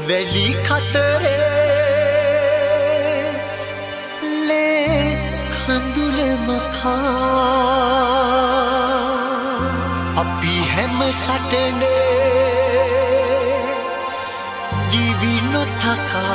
වැලි කතරේ ලේ කඳුල මකා අපි හැම සටනේ දිවි නොතකා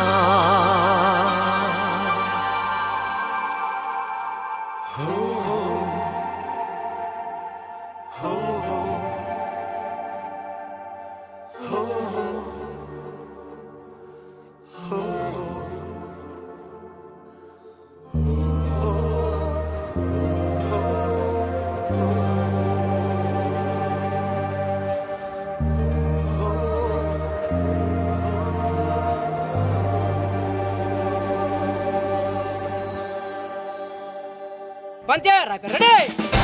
Pantera, ready?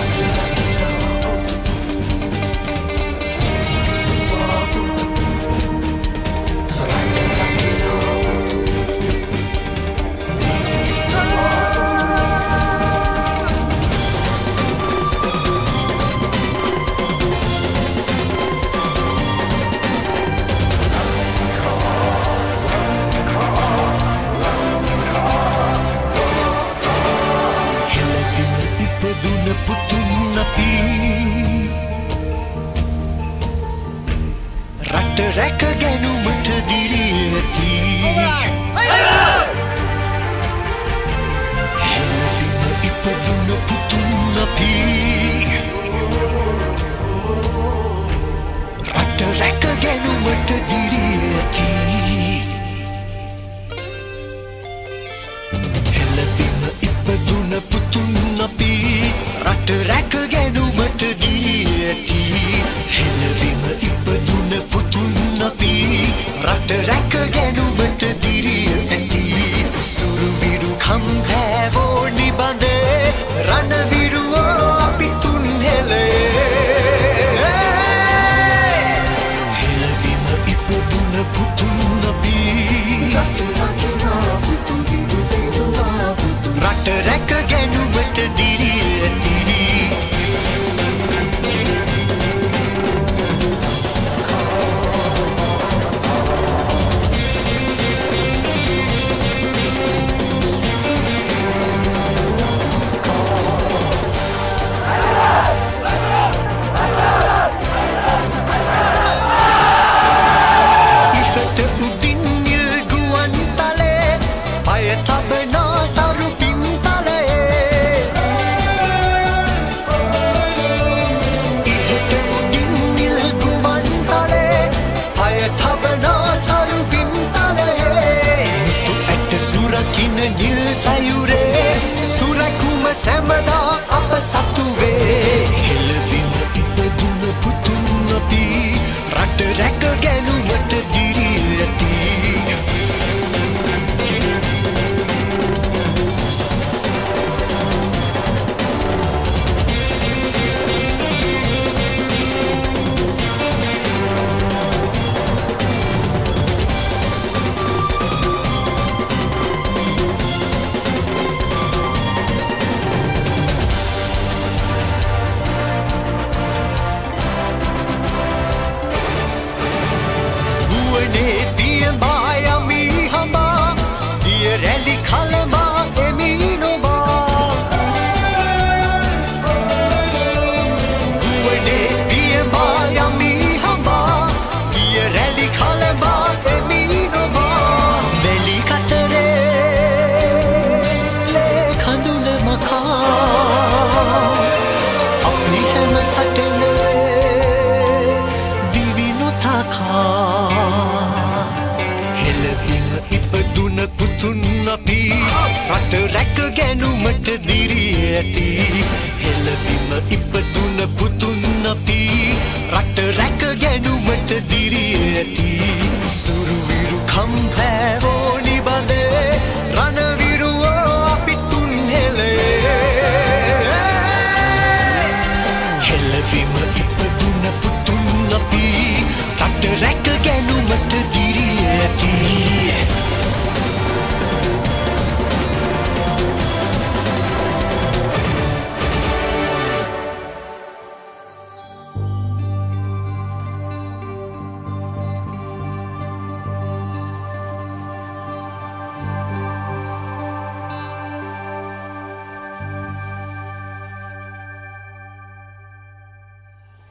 රට රැක ගැනුමට දිරියති හෙළබිම ඉපදුන පුතුන් අපි රට රැක ගැනුමට දිරියති හෙළබිම ඉපදුන පුතුන් අපි රට රැක ගැනුමට දිරියති හෙළබිම ඉපදුන පුතුන් අපි රට රැක ගැනුමට දිරිය ඇති සුරුවිරු කම්පෑවෝ නිබඳේ රණවිරුවෝ අපි තුන් හෙළේ හෙළබිම ඉපදුන පුතුන් අපි රට රැක ගැනුමට දිරිය ඇති නිල් සයුරේ සුරකුම සැමදා අප සතුවේ හෙළබිම ඉපදුන පුතුන් අපි රට රැක ගැනුමට දිරිය ඇති Rally kalma emino ba Uwene piyama yami hama Diya rally kalma emino ba Veli katare le khandula makha Apni hema satene divi no thakha හෙළබිම ඉපදුන පුතුන් අපි රට රැක ගැනුමට දිරිය ඇති හෙළබිම ඉපදුන පුතුන් අපි රට රැක ගැනුමට දිරිය ඇති සුරුවිරු කම්පෑවෝ